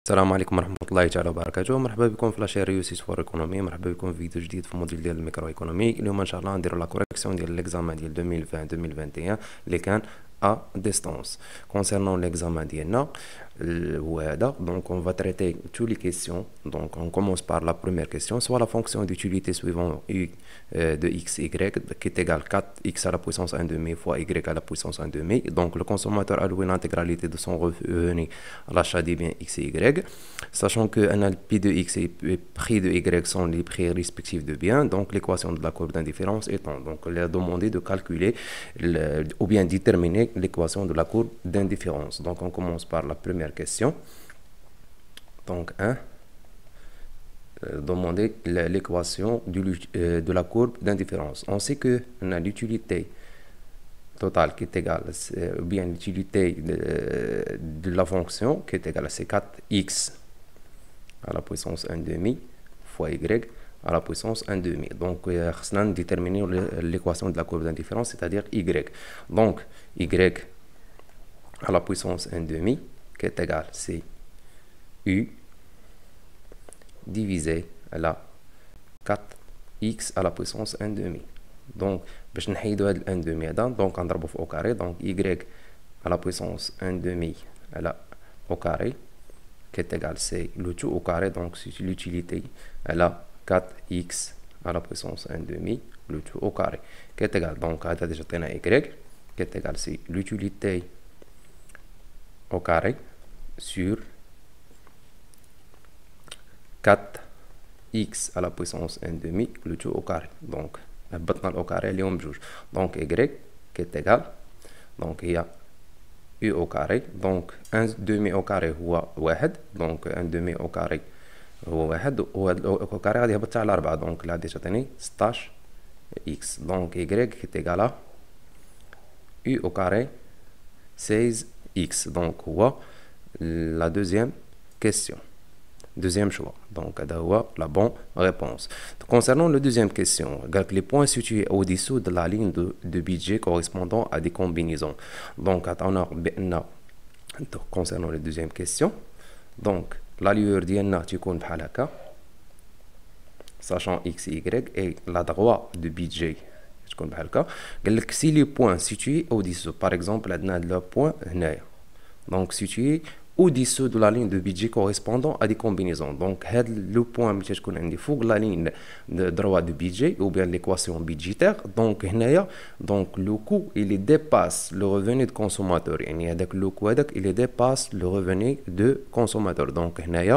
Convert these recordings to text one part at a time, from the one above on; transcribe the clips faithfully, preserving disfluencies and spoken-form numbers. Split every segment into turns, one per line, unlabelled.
السلام عليكم ورحمة الله تعالى وبركاته. مرحبا بكم في لاشين ريوسيت فور ايكونومي. مرحبا بكم في فيديو جديد في الموديل ديال الميكرو ايكونومي. اليوم ان شاء الله نديرو لا كوريكسيون ديال ليكزامان ديال ألفين وعشرين ألفين وواحد وعشرين اللي كان ا ديستانس. كونسيرنون ليكزامان ديالنا هو هذا. دونك اون فا تريتي تو لي كيسيون. دونك اون كومونس بار لا بروميير كيسيون. سوا لا فونكسيون d'utilité suivant u de x y qui est égal quatre x à la puissance un demi fois y à la puissance un demi. Donc le consommateur a loué l'intégralité de son revenu à l'achat des biens x et y, sachant que le prix de x et le prix de y sont les prix respectifs de biens. Donc l'équation de la courbe d'indifférence étant, donc il a demandé de calculer le, ou bien déterminer l'équation de la courbe d'indifférence. Donc on commence par la première question. Donc un, demander l'équation de la courbe d'indifférence. On sait que on a l'utilité totale qui est égale, ou bien l'utilité de, de la fonction qui est égale à c quatre x à la puissance un demi fois y à la puissance un demi. Donc on a déterminer l'équation de la courbe d'indifférence, c'est-à-dire y. Donc y à la puissance un demi qui est égal c'est u divisé à la quatre x à la puissance un demi. Donc باش نحيدو هاد un demi هذا دونك نضربو في au carré. Donc y à la puissance un demi à la au carré qui est égal c'est le tout au carré. Donc c'est l'utilité à la quatre x à la puissance un demi le tout au carré qui est égal. Donc هذا déjà عطينا y qui est égal c'est l'utilité au carré sur quatre x à la puissance un demi le tout au carré. Donc هبطنا au carré اليوم بجوج. Donc y qui est égal, donc il y a u au carré. Donc un demi au carré هو واحد. Donc un demi au carré هو واحد و au carré غادي يهبط على أربعة. Donc là déjà تعطيني ستاش x. Donc y qui est égal à u au carré seize x. Donc هو la deuxième question. Deuxième choix. Donc, la bonne réponse. Concernant la deuxième question, les points situés au-dessous de la ligne de, de budget correspondant à des combinaisons. Donc, concernant la deuxième question, donc, la lueur d'I tu comptes sachant x et y et la droite de budget. Si les points situés au-dessous, par exemple, le point donc situé au-dessous de la ligne de budget correspondant à des combinaisons. Donc, le point qui est la ligne de droit de budget ou bien l'équation budgétaire. Donc, donc, le coût il dépasse le revenu de consommateur. Le coût il dépasse le revenu de consommateur. Donc,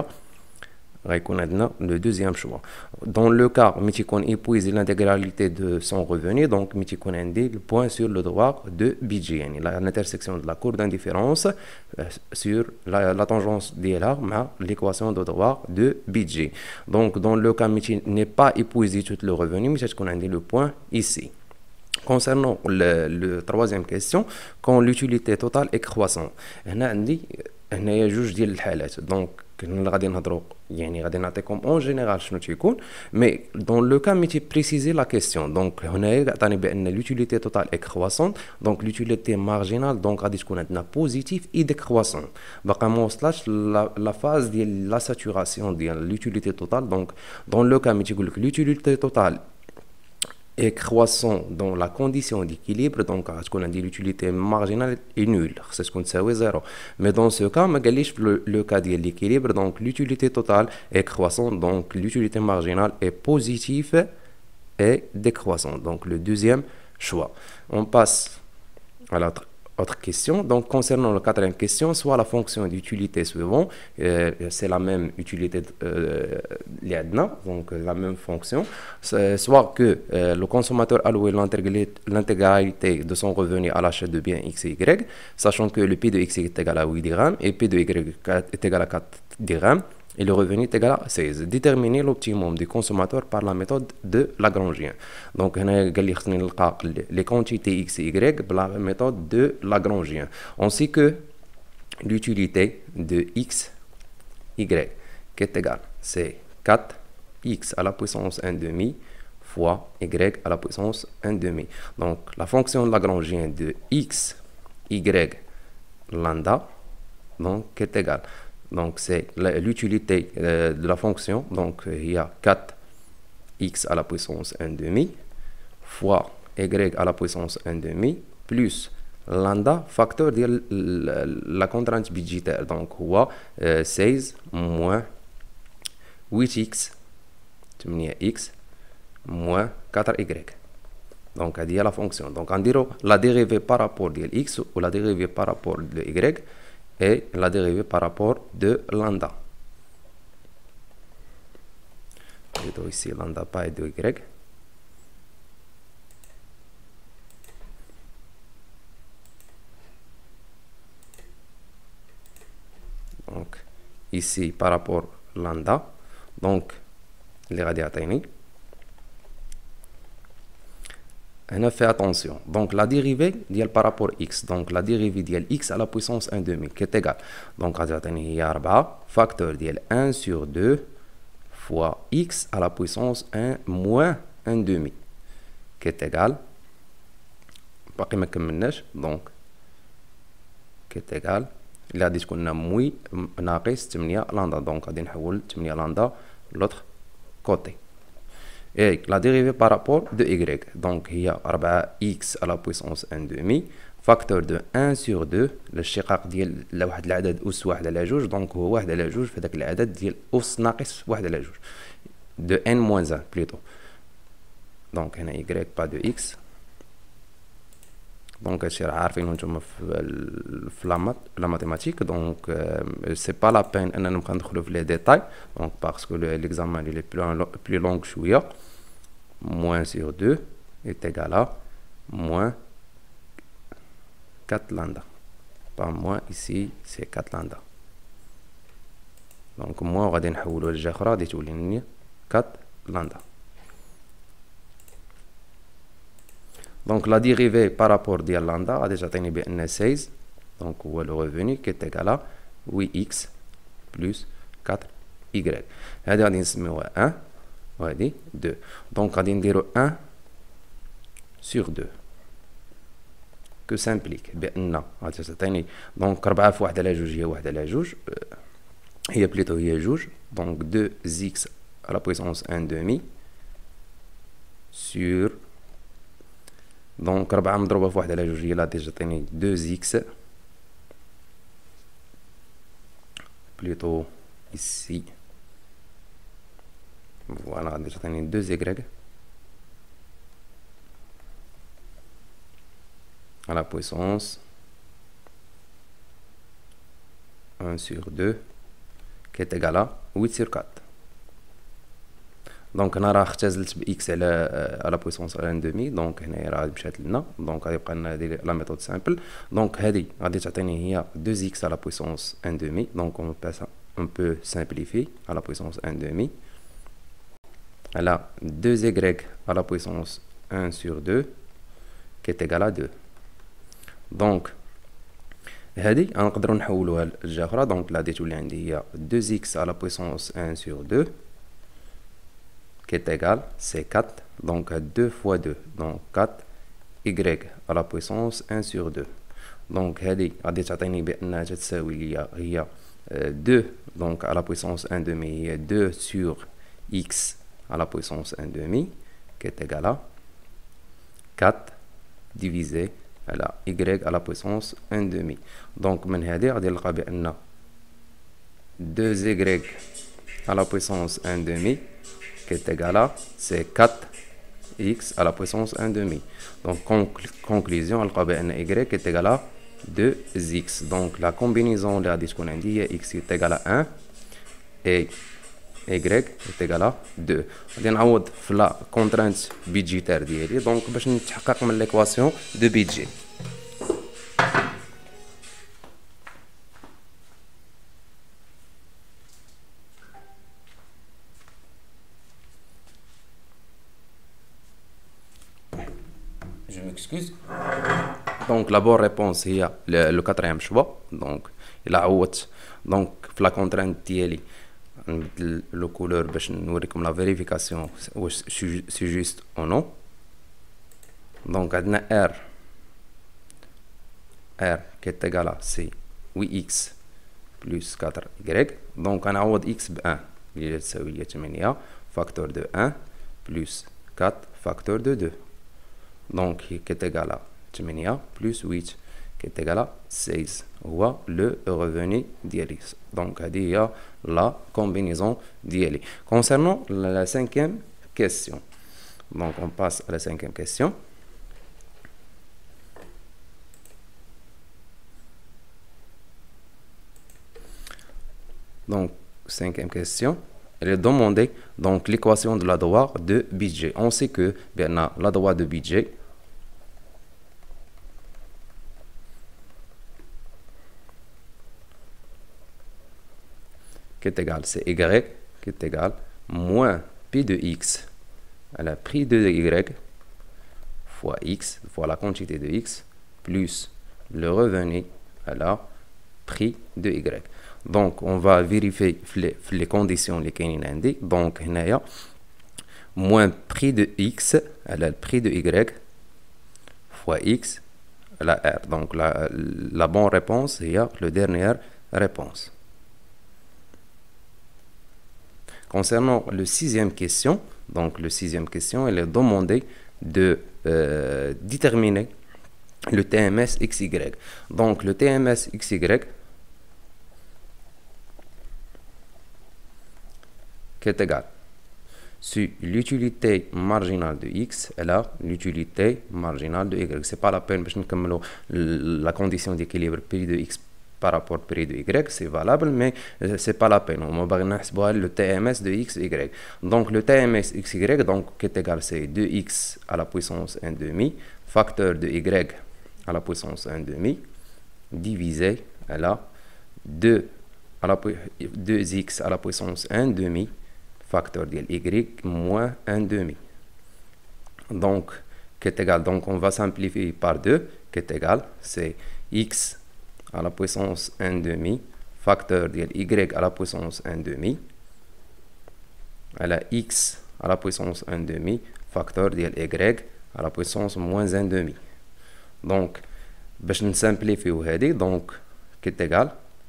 le deuxième choix. Dans le cas où on épuise l'intégralité de son revenu, donc on a le point sur le droit de budget, l'intersection de la courbe d'indifférence sur la, la tangence de l'équation de droit de budget. Donc dans le cas où n'est pas épuisé tout le revenu, on a le point ici. Concernant le, le troisième question, quand l'utilité totale est croissante, on a هنايا جوج ديال الحالات. دونك كنا غادي نهضروا يعني غادي نعطيكم اون جينيرال شنو تيكون مي دون لو كا ميتي بريسيزي لا كيسيون. دونك هنايا عطاني بان لوتيليتي توتال اي كرواسون. دونك لوتيليتي مارجينال دونك غادي تكون عندنا بوزيتيف اي ديكرواسون. باقا ما وصلاتش لا فاز ديال لا ساتوراسيون ديال لوتيليتي توتال. دونك دون لو كا مي تيقول لك لوتيليتي توتال et croissant dans la condition d'équilibre, donc l'utilité marginale est nulle, c'est ce qu'on sait zéro. Mais dans ce cas, le, le cas de l'équilibre, donc l'utilité totale est croissante, donc l'utilité marginale est positive et décroissante. Donc le deuxième choix. On passe à la autre question. Donc concernant la quatrième question, soit la fonction d'utilité suivante, euh, c'est la même utilité euh, donc la même fonction, soit que euh, le consommateur a loué l'intégralité de son revenu à l'achat de biens x et y, sachant que le P de x est égal à huit dirhams et P de y est égal à quatre dirhams et le revenu est égal à seize. Déterminer l'optimum du consommateur par la méthode de Lagrangien. Donc, on a les quantités x et y par la méthode de Lagrangien. On sait que l'utilité de x, y, qui est égale, c'est quatre x à la puissance un demi fois y à la puissance un demi. Donc, la fonction de Lagrangien de x, y, lambda, donc, qui est égale Donc c'est l'utilité euh, de la fonction. Donc il y a quatre x à la puissance un demi fois y à la puissance un demi plus lambda facteur de la contrainte budgétaire. Donc هو euh, seize moins huit x huit x moins quatre y. Donc هذه هي la fonction. Donc نديرو la dérivée par rapport de x ou la dérivée par rapport de y et la dérivée par rapport de lambda. Plutôt ici lambda pas de y. Donc ici par rapport lambda. Donc les radiatini. On fait attention. Donc la dérivée ديال par rapport x. Donc la dérivée ديال x à la puissance un demi qui est égale. Donc غتعطيني هي أربعة facteur ديال un sur deux fois x à la puissance un moins un demi qui est égal. باقي ما كملناش. Donc qui est égal. اللي غادي تكون موي ناقص ثمانية لندا. Donc غادي نحول ثمانية لندا l'autre côté. Et la dérivée par rapport de y. Donc il y a أربعة x à la puissance un demi facteur de un sur deux. الاشتقاق ديال واحد العدد أس واحد على جوج. Donc هو واحد على جوج في داك العدد ديال أس ناقص واحد على جوج. De n moins un plutôt. Donc هنا y pas de x. Donc هادشي راه عارفينو نتوما في في لا ماتيماتيك. دونك سي با لا بين اننا نبقى ندخلو في لي ديتاي. دونك باسكو ليكزامان il est plus long شويه. Moins sur deux est égal à moins quatre lambda. Pas moins ici, c'est quatre lambda. Donc moins غادي نحولو لجهة أخرى غادي تولي لنا quatre lambda. Donc la dérivée par rapport ديال lambda غادي تعطيني بأن seize. Donc هو le revenu qui est égal à huit x plus quatre y. هادي غادي نسميوها un وهادي deux. Donc غادي نديرو un sur deux que s'implique بأن غادي تعطيني دونك أربعة في واحد على جوج هي واحد على جوج هي بليتو هي جوج. Donc deux x à la puissance un demi sur دونك أربعة مضروبة في واحد على جوج هي اللي غادي تعطيني deux x plutôt ici. Voilà, غادي تعطيني deux y à la puissance un sur deux qui est égal à huit sur quatre. دونك هنا راه اختزلت ب x على على بويسونس ان دومي. دونك هنايا راه مشات لنا. دونك غادي يبقى لنا هادي لا ميثود سامبل. دونك هادي غادي تعطيني هي deux x à la puissance un demi. Donc on peut on peut simplifier à la puissance un demi. Elle a deux y à la puissance un sur deux qui est égal à deux. Donc هادي غنقدروا نحولوها لجهة أخرى. دونك غادي تولي عندي هي deux x à la puissance un sur deux qui est égal c'est quatre. Donc deux fois deux donc quatre y à la puissance un sur deux. Donc هادي غادي تعطيني بأنها تساوي ليا هي deux donc à la puissance un demi هي deux sur x à la puissance un demi qui est égal à quatre divisé à la y à la puissance un demi. Donc من هذه غادي نلقى بأن deux y à la puissance un demi qui est égal à c'est quatre x à la puissance un demi. Donc conclusion نلقى بأن y est égal à deux x. Donc la combinaison اللي غادي تكون عندي هي x est égal à un et y est égal à deux. غادي نعوض في لا كونترانت بيدجيتير ديالي. دونك باش نتحقق من ليكواسيون دو بيدجي. Je m'excuse. Donc la bonne réponse هي le quatrième choix. Donc il a عوضت donc في لا كونترانت ديالي نبدل لو كولور باش نوريكم لا فيريفيكاسيون واش سي جوست او نو. دونك عندنا r r qui est égal à c'est huit x plus quatre y. Donc on a x ب un اللي تساوي لي ثمانية facteur de un plus quatre facteur de deux. Donc qui est égal à ثمانية plus huit qui est égal à seize. هو le revenu ديالي. Donc هذه هي la combinaison ديالي. Concernant la cinquième question. Donc on passe à la cinquième question. Donc, cinquième question, elle est demandée donc l'équation de la droite de budget. On sait que bien, la droite de budget qui est égal, c'est y qui est égal moins p de x à la prix de y fois x fois la quantité de x plus le revenu à la prix de y. Donc, on va vérifier les, les conditions les qui donc, il y a moins prix de x à la prix de y fois x à la r. Donc, la, la bonne réponse est la dernière réponse. Concernant le sixième question, donc, le sixième question, elle est demandée de euh, déterminer le T M S X Y. Donc, le T M S X Y qui est égal si l'utilité marginale de x est là l'utilité marginale de y. C'est pas la peine de la condition d'équilibre prix de x par rapport au prix de y, c'est valable, mais c'est pas la peine. On va le T M S de x, y. Donc le T M S x, y, donc qui est égal, c'est deux x à la puissance un demi, facteur de y à la puissance un demi, divisé à la deux à la deux x à la puissance un demi, facteur de y moins un demi. Donc, qui est égal, donc on va simplifier par deux, qui est égal, c'est x à la puissance un demi, facteur de y à la puissance un demi, à la x à la puissance un demi, facteur de y à la puissance moins un demi. Donc, باش نسامبليفيو هذه donc qui est égal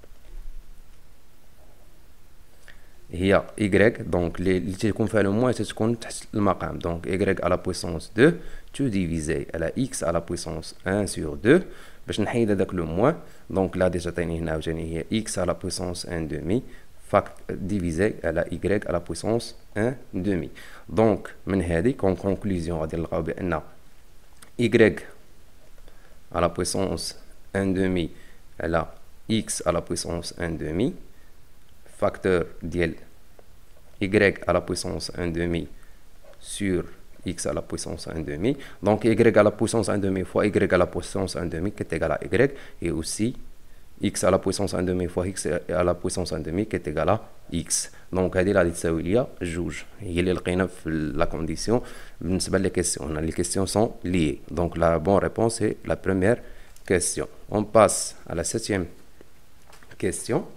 هي y donc اللي تيكون فيها لو موان تتكون تحت المقام donc y à la puissance deux tu divisé à la x à la puissance un sur deux باش نحيد هذاك لو موان donc là déjà تعطيني هنا عاوتاني هي x à la puissance un demi divisé à la y à la puissance un demi. Donc من هذه comme conclusion غادي نلقاو بان y à la puissance un demi à la x à la puissance un demi facteur ديال y à la puissance un demi sur x à la puissance un demi. Donc y à la puissance un demi fois y à la puissance un demi qui est égal à y et aussi x à la puissance un demi fois x à la puissance un demi qui est égal à x. Donc هذه اللي تساوي ليا جوج هي اللي لقينا في la condition بالنسبة les questions. Les questions sont liées. Donc la bonne réponse est la première question. On passe à la septième question.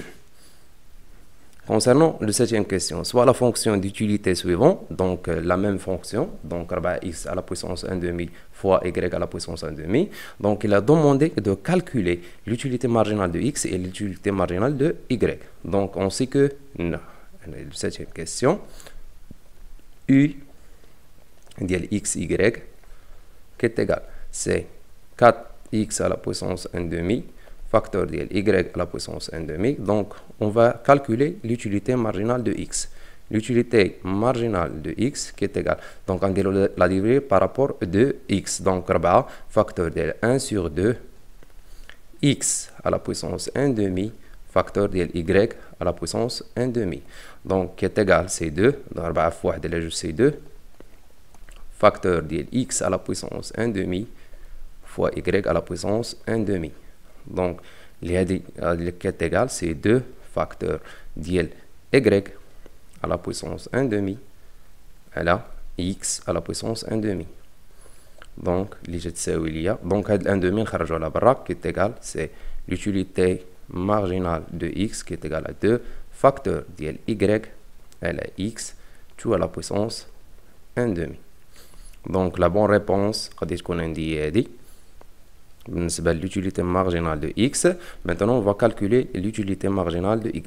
Concernant la septième question, soit la fonction d'utilité suivante, donc euh, la même fonction, donc x à la puissance un demi fois y à la puissance un demi, donc il a demandé de calculer l'utilité marginale de x et l'utilité marginale de y. Donc on sait que, non, la septième question, u de x, y, qui est égal, c'est quatre x à la puissance un demi, facteur de y à la puissance un demi. Donc, on va calculer l'utilité marginale de x. L'utilité marginale de x qui est égale, donc on va la diviser par rapport de x. Donc, facteur de un sur deux, x à la puissance un demi, facteur de y à la puissance un demi. Donc, qui est égal, c'est deux. Donc, fois c'est deux. Facteur de x à la puissance un demi, fois y à la puissance un demi. Donc, le qui est égal, c'est deux facteurs d'y à la puissance un demi à la x à la puissance un demi. Donc, donc un demi à la barre qui est égal, c'est l'utilité marginale de x qui est égal à deux facteurs d'y à la x tout à la puissance un demi. Donc, la bonne réponse, qu'on a dit l'utilité marginale de x. Maintenant, on va calculer l'utilité marginale de y.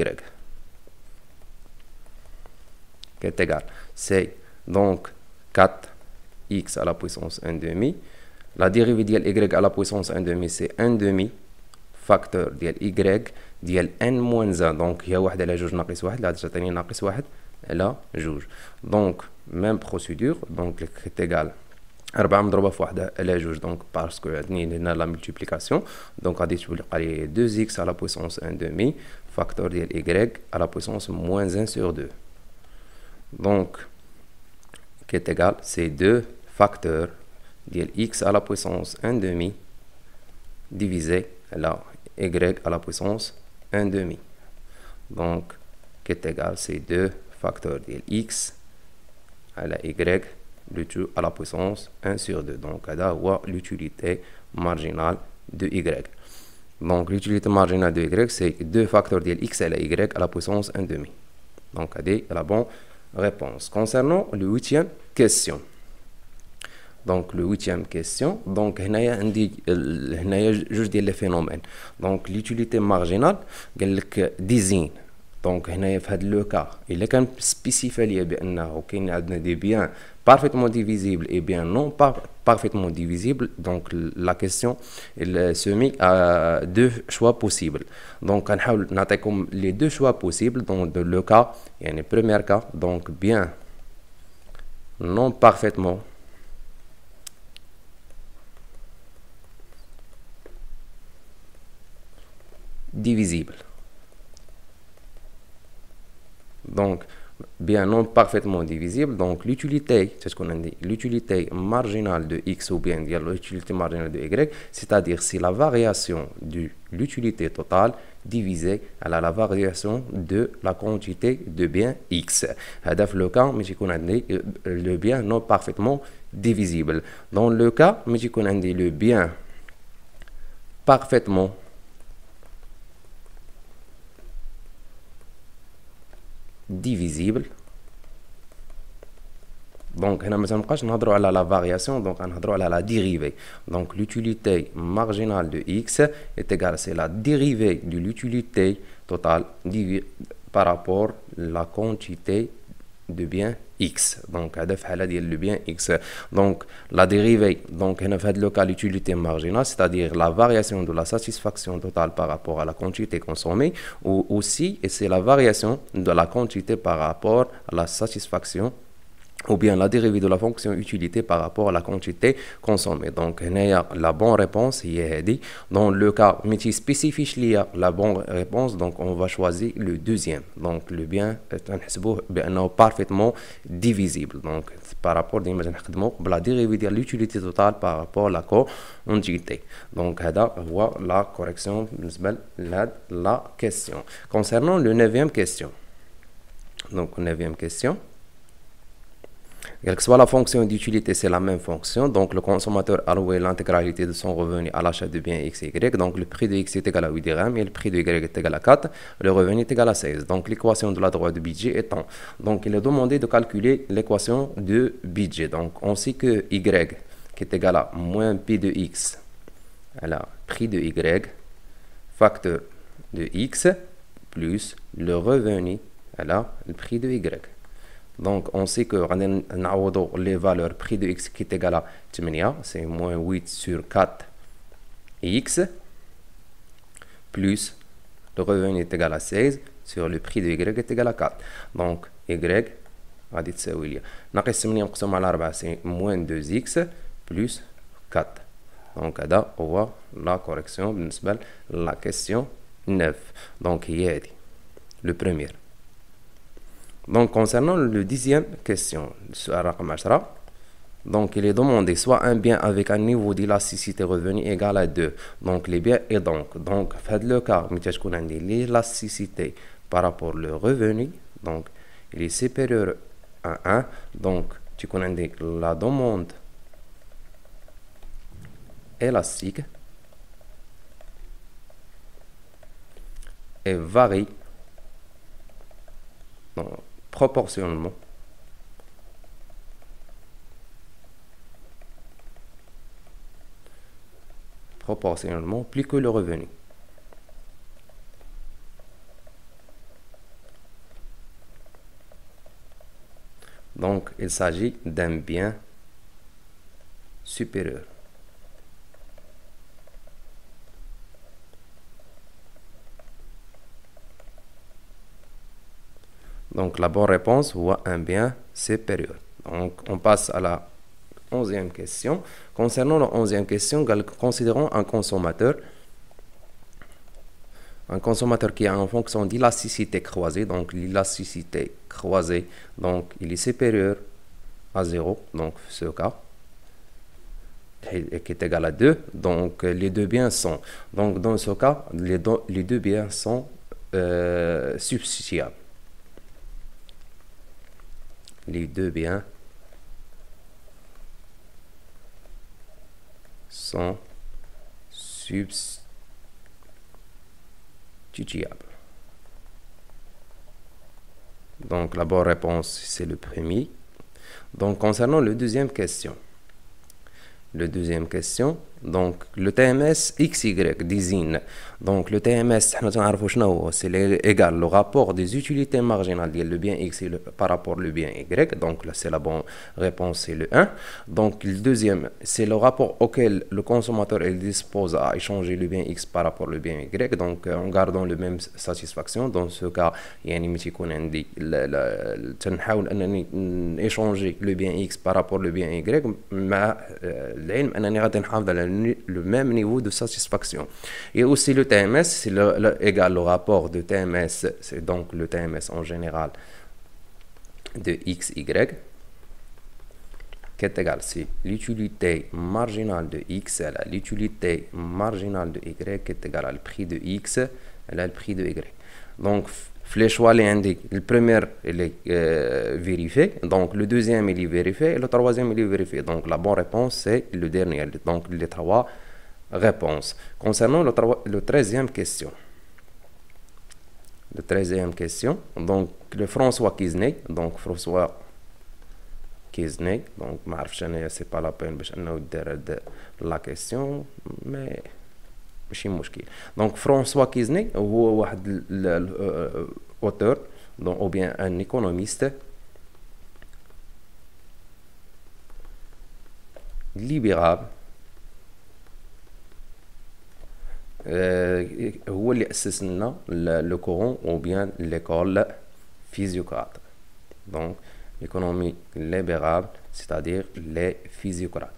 Qui est égal. C'est donc quatre x à la puissance un demi. La dérivée de y à la puissance un demi, c'est un demi facteur de y ديال n moins un. Donc, il y a واحد على جوج ناقص واحد. لا تجي ناقص واحد على جوج. Donc, même procédure. Donc, c'est égal. أربعة مضروبة في واحد على جوج. Donc, parce que هنا la multiplication. Donc, غادي تولي لي deux x à la puissance un demi facteur ديال y à la puissance moins un sur deux. Donc, qui est égal, c'est deux facteurs de x à la puissance un demi divisé la y à la puissance un demi. Donc, qui est égal, c'est deux facteurs de x à la y, le tout à la puissance un sur deux. Donc, c'est l'utilité marginale de y. Donc, l'utilité marginale de y, c'est deux facteurs de x à la y à la puissance un demi. Donc, c'est la bonne réponse. Concernant le huitième question. Donc, le huitième question. Donc, il y a juste des phénomènes. Donc, l'utilité marginale, elle désigne. Donc, il y a le cas. Il est spécifié qu'il y a des biens parfaitement divisibles et bien non par, parfaitement divisibles. Donc, la question elle se met à deux choix possibles. Donc, on a les deux choix possibles. Donc, le cas, il y a le premier cas. Donc, bien non parfaitement divisible. Donc, bien non parfaitement divisible. Donc, l'utilité, c'est ce qu'on a dit, l'utilité marginale de x ou bien l'utilité marginale de y, c'est-à-dire c'est la variation de l'utilité totale divisée à la, la variation de la quantité de bien x. C'est le cas, mais qu'on a dit le bien non parfaitement divisible. Dans le cas, mais qu'on a dit le bien parfaitement divisible. Donc, on a la variation, donc on a la dérivée. Donc, l'utilité marginale de x est égale à la dérivée de l'utilité totale par rapport à la quantité de bien x. Donc, le bien x. Donc, la dérivée, donc, on a le cas l'utilité marginale, c'est-à-dire la variation de la satisfaction totale par rapport à la quantité consommée, ou aussi, et c'est la variation de la quantité par rapport à la satisfaction, ou bien la dérivée de la fonction utilité par rapport à la quantité consommée. Donc, la bonne réponse est dit. Dans le cas, mais spécifique la bonne réponse, donc on va choisir le deuxième. Donc, le bien est parfaitement divisible. Donc, par rapport à la dérivée de l'utilité totale par rapport à la quantité. Donc, voilà la correction de la question. Concernant le neuvième question. Donc, neuvième question. Quelle que soit la fonction d'utilité, c'est la même fonction. Donc, le consommateur a alloué l'intégralité de son revenu à l'achat de biens x et y. Donc, le prix de x est égal à huit dirhams et le prix de y est égal à quatre. Le revenu est égal à seize. Donc, l'équation de la droite de budget étant. Donc, il est demandé de calculer l'équation de budget. Donc, on sait que y qui est égal à moins p de x à la prix de y facteur de x plus le revenu à la le prix de y. Donc, on sait que les valeurs prix de x qui est égal à huit, c'est moins huit sur quatre x, plus le revenu est égal à seize sur le prix de y est égal à quatre. Donc, y, غادي تساوي لي ناقص ثمانية مقسوم على أربعة c'est moins deux x plus quatre. Donc, هذا هو la correction بالنسبة la question neuf. Donc, هي هذه le premier. Donc, concernant le dixième question, donc il est demandé soit un bien avec un niveau d'élasticité revenu égal à deux. Donc, les biens et donc, donc, faites le cas, l'élasticité par rapport au revenu, donc, il est supérieur à un. Donc, tu connais la demande élastique et varie donc, proportionnellement proportionnellement plus que le revenu. Donc, il s'agit d'un bien supérieur. Donc, la bonne réponse est un bien supérieur. Donc, on passe à la onzième question. Concernant la onzième question, considérons un consommateur. Un consommateur qui a en fonction d'élasticité croisée. Donc, l'élasticité croisée, donc, il est supérieur à zéro. Donc, ce cas, qui est égal à deux. Donc, les deux biens sont. Donc, dans ce cas, les deux, les deux biens sont euh, substituables. Les deux biens sont substituables. Donc, la bonne réponse, c'est le premier. Donc, concernant la deuxième question. La deuxième question, donc le T M S X Y désigne, donc le T M S, c'est égal le rapport des utilités marginales, le bien X par rapport au bien Y, donc là c'est la bonne réponse, c'est le un. Donc le deuxième, c'est le rapport auquel le consommateur il dispose à échanger le bien X par rapport au bien Y, donc en gardant le même satisfaction. Dans ce cas, il y a une dit échanger le bien X par rapport au bien Y, mais العلم انني غادي نحافظ على le même niveau de satisfaction. Et aussi le T M S, c'est le, le, égal au rapport de T M S, c'est donc le T M S en général de X Y, qui est égal, c'est l'utilité marginale de X à l'utilité marginale de Y, qui est égal à le prix de X à le prix de Y. Donc, les choix les indiquent, le premier il est euh, vérifié, donc le deuxième il est vérifié et le troisième il est vérifié. Donc la bonne réponse c'est le dernier, donc les trois réponses. Concernant le, le treizième question, le treizième question, donc le François Kisney, donc François Kisney, donc c'est pas la peine de la question, mais ماشي مشكل. Donc François Kisney هو واحد auteur ou bien un économiste libéral هو اللي أسس لنا le courant ou bien l'école physiocrate. Donc l'économie libérale, c'est-à-dire les physiocrates.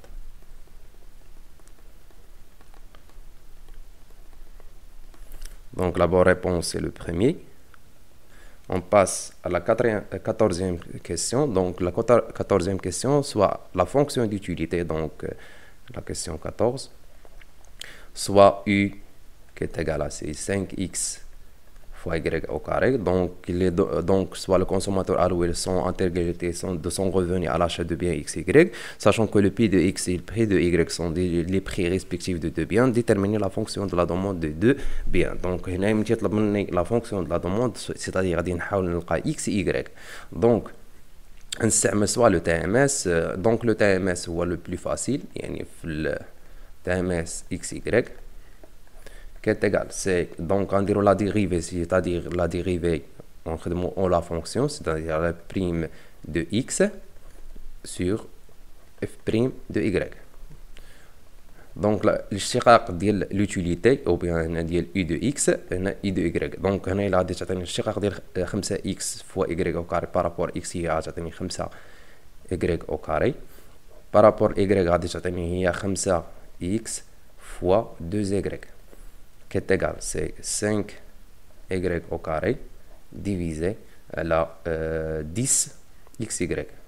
Donc la bonne réponse c'est le premier. On passe à la quatorzième question. Donc la quatorzième question, soit la fonction d'utilité, donc la question quatorze, soit U qui est égal à cinq x fois Y au carré. Donc, il est donc soit le consommateur alloué son intégralité de son revenu à l'achat de biens X, Y, sachant que le prix de X et le prix de Y sont des, les prix respectifs de deux biens, déterminer la fonction de la demande de deux biens. Donc, la fonction de la demande, c'est-à-dire X et Y. Donc, on soit le T M S, donc le T M S est le plus facile, le T M S X Y, qui est égal, c'est donc on dirait la dérivée, c'est-à-dire la dérivée en la fonction, c'est-à-dire la prime de x sur f prime de y. Donc l'اشتقاق ديال l'utilité ou bien ديال u de x هنا i de y. Donc هنا إلا غادي تعطيني الاشتقاق ديال خمسة x fois y au carré par rapport x هي غتعطيني خمسة y au carré par rapport y غادي تعطيني هي خمسة x fois deux y, qui est égal, c'est cinq y au carré divisé à la euh, dix xy.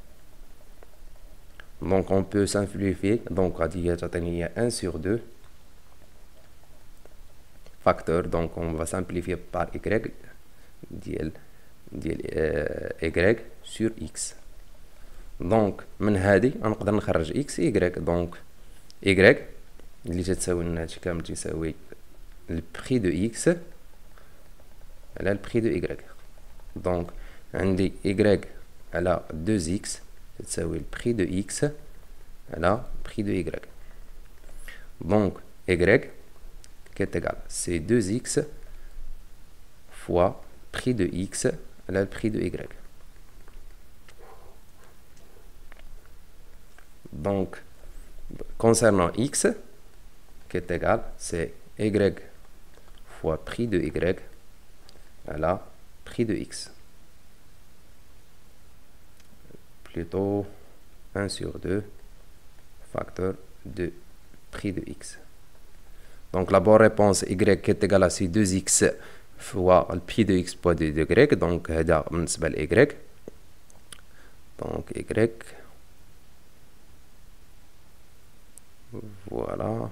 Donc on peut simplifier, donc il y a un sur deux facteurs, donc on va simplifier par y ديال ديال euh, y sur x. Donc من هذه نقدر نخرج x y. Donc y اللي تساوي لنا هادشي كامل تساوي le prix de x elle a le prix de y. Donc عندي y elle a deux x تساوي le prix de x elle a le prix de y. Donc y qui est égal, c'est deux x fois prix de x, là le prix de y. Donc, concernant x, qui est égal, c'est y fois prix de y, voilà, prix de x. Plutôt un sur deux facteur de prix de x. Donc la bonne réponse y qui est égal à c'est deux x fois le prix de x fois de y. Donc هذا بالنسبة ل y. Donc y. Voilà.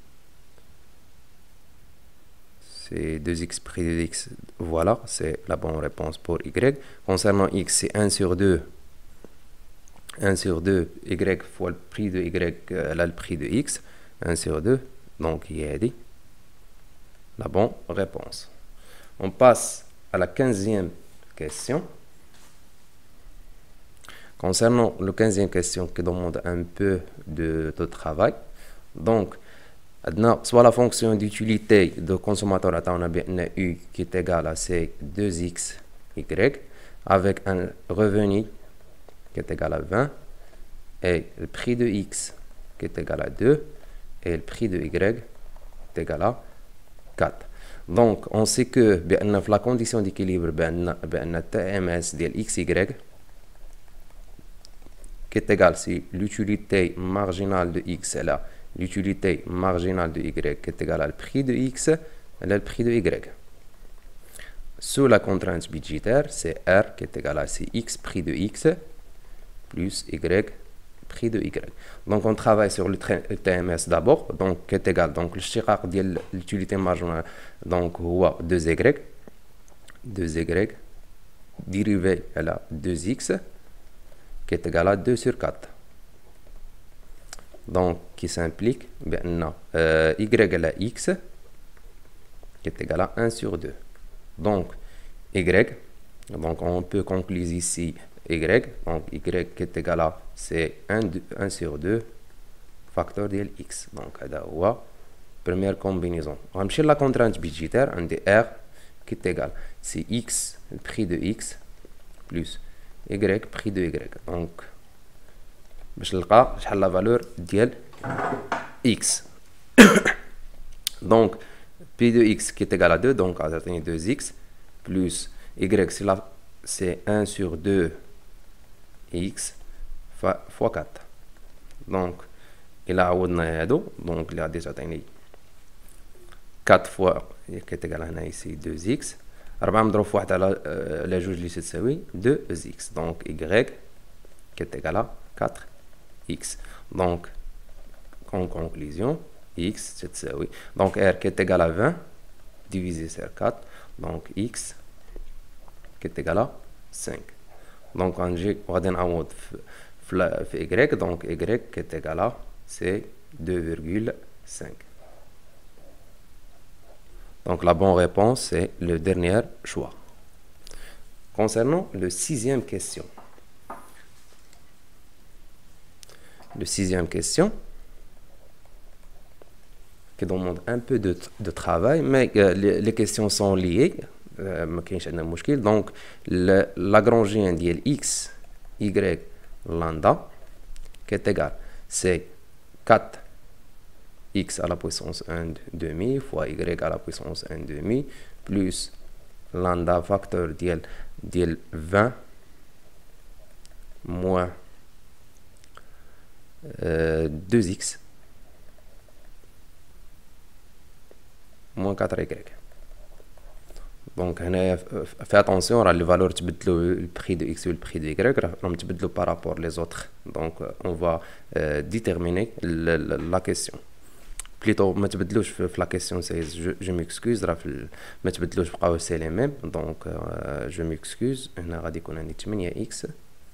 C'est deux x prix de x. Voilà, c'est la bonne réponse pour y. Concernant x, c'est un sur deux. un sur deux, y fois le prix de y, là le prix de x. un sur deux. Donc, il y a dit la bonne réponse. On passe à la quinzième question. Concernant la quinzième question qui demande un peu de, de travail. Donc, soit la fonction d'utilité de consommateur on a bien u qui est égal à c deux x y avec un revenu qui est égal à vingt et le prix de x qui est égal à deux et le prix de y est égal à quatre. Donc, on sait que la condition d'équilibre T M S de xy qui est égal si l'utilité marginale de x est là, l'utilité marginale de y qui est égale à le prix de x et le prix de y. Sous la contrainte budgétaire, c'est R qui est égal à C x prix de x plus y prix de y. Donc on travaille sur le T M S d'abord, donc qui est égal, donc le chirac de l'utilité marginale, donc deux y, deux y dérivé à la deux x qui est égal à deux sur quatre. Donc qui s'implique ben, euh, y à la x qui est égal à un sur deux. Donc y, donc on peut conclure ici y, donc y qui est égal à c'est un sur deux facteur de x. Donc هذا هو première combinaison. On va chercher la contrainte budgétaire, un de R qui est égal c'est x, le prix de x plus y prix de y. Donc باش نلقى شحال la valeur ديال x. Donc P de x qui est égal à deux, donc à deux x plus y c'est là c'est un sur deux x fois quatre. Donc il a عوضنا هادو donc il a déjà عطيني quatre fois qui est égal هنا ici deux x. أربعة مضروب في واحد على على جوج اللي تساوي deux x. Donc y qui est égal à quatre x. Donc en conclusion x تساوي donc r qui est égal à vingt divisé sur quatre, donc x qui est égal à cinq. Donc on va نعوض في y, donc y qui est égal à c'est deux virgule cinq. Donc la bonne réponse c'est le dernier choix. Concernant le sixième question. Le sixième question qui demande un peu de, de travail, mais euh, les, les questions sont liées. Euh, donc le Lagrangien ديال x, y, lambda qui est égal c'est quatre x à la puissance un demi fois y à la puissance un demi plus lambda facteur ديال ديال vingt moins euh, deux x moins quatre y. Donc fais attention à les valeurs le prix de x ou le prix de y par rapport les autres. Donc on va euh, déterminer la, la, la question. Plutôt ما تبدلوش في la question seize, je, je m'excuse راه ما تبدلوش بقاو سي لي ميم. Donc euh, je m'excuse. هنا غادي يكون عندي ثمانية x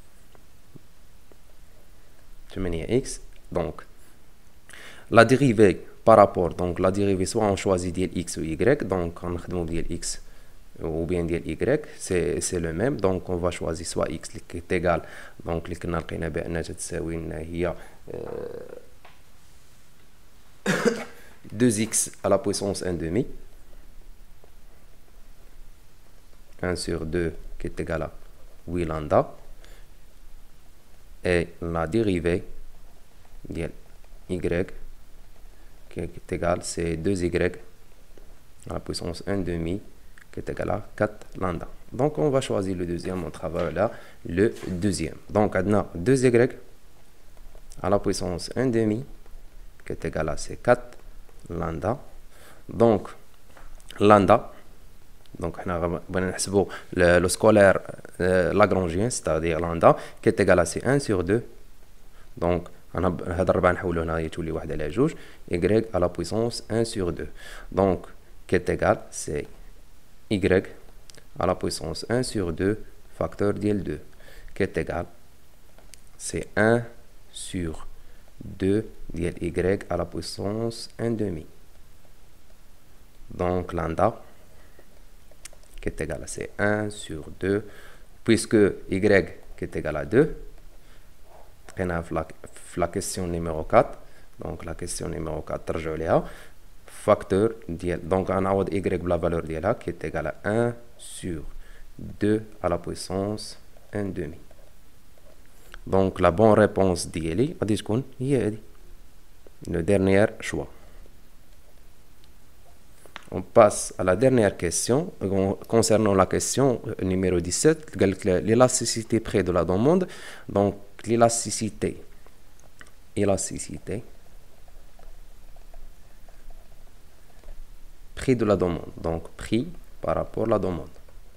ثمانية x. Donc la dérivée par rapport, donc la dérivée soit on choisit ديال x ou y, donc on نخدمو ديال x ou bien ديال y, c'est c'est le même. Donc on va choisir soit x qui est égal, donc اللي كنا لقينا بأنها تساوي لنا هي deux x à la puissance un demi, un sur deux qui est égal à huit lambda, et la dérivée de y qui est égale, c'est deux y à la puissance un demi qui est égal à quatre lambda. Donc on va choisir le deuxième, on travaille là le deuxième. Donc on a deux y à la puissance un demi qui est égal à c'est quatre lambda. Donc lambda, donc on a le, le scalaire euh, lagrangien, c'est-à-dire lambda qui est égal à c'est un sur deux. Donc on a هذا الربع نحولو هنا يتولي واحد على جوج y à la puissance un sur deux. Donc qui est égal c'est y à la puissance un sur deux facteur ديال deux qui est égal c'est un sur deux ديال y à la puissance un demi. Donc lambda qui est égal à c'est un sur deux puisque y qui est égal à deux. On a la question numéro quatre. Donc la question numéro quatre ترجعوا ليها facteur ديال donc on a y la valeur ديالها qui est égal à un sur deux à la puissance un demi. Donc la bonne réponse ديالي غادي تكون هي هذه le dernier choix. On passe à la dernière question concernant la question numéro dix-sept, l'élasticité près de la demande. Donc l'élasticité élasticité prix de la demande, donc prix par rapport à la demande,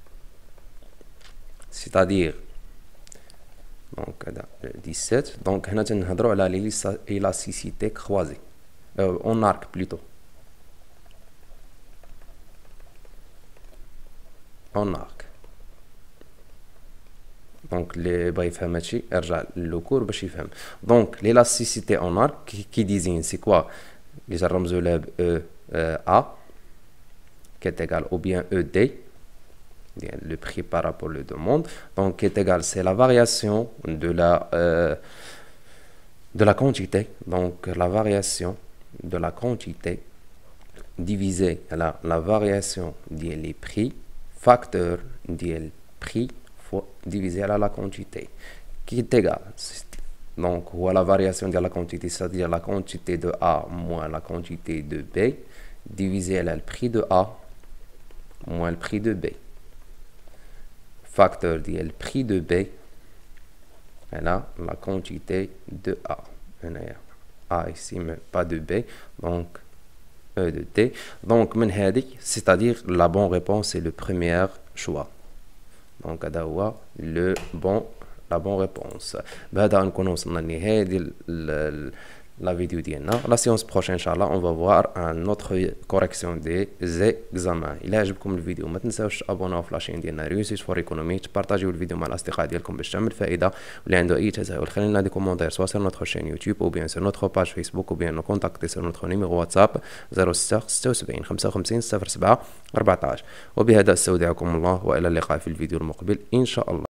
c'est-à-dire donc dix-sept. donc هنا تنهضروا على l'élasticité croisée euh, en arc plutôt en arc. donc اللي بغى يفهم هادشي ارجع للكور باش يفهم. donc l'élasticité en arc qui désigne c'est quoi اللي تنرمزوا لها ب E A qui est égal ou bien E D le prix par rapport à la demande. Donc qui est égal c'est la variation de la euh, de la quantité, donc la variation de la quantité divisé la, la variation des prix facteur des prix fois divisé à la quantité qui est égal donc voilà la variation de la quantité, c'est-à-dire la quantité de A moins la quantité de B divisé à le prix de A moins le prix de B facteur du prix de B et là la quantité de A. A ici mais pas de B, donc E de T. Donc c'est-à-dire la bonne réponse c'est le premier choix. Donc le bon la bonne réponse. بهذا نكون وصلنا لنهاية la vidéo ديالنا. La séance prochaine inchallah on va voir un autre correction des examens. إلا عجبكم الفيديو ما تنساوش تابوناو في لاشين ديالنا ريوسيت فور ايكونومي، تبارطاجيو الفيديو مع الاصدقاء ديالكم باش تعمل فائده، واللي عنده اي تساؤل خلينا لنا دي كومونتير سوا sur notre chaîne YouTube ou bien sur notre page Facebook ou bien nous contacter sur notre numéro WhatsApp صفر ستة ستة وسبعين خمسة وخمسين صفر سبعة أربعة عشر. وبهذا استودعكم الله والى اللقاء في الفيديو المقبل ان شاء الله.